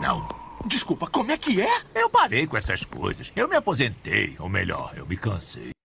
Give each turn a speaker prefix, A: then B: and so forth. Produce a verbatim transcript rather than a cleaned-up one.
A: Não.
B: Desculpa, como é que é?
A: Eu parei com essas coisas. Eu me aposentei. Ou melhor, eu me cansei.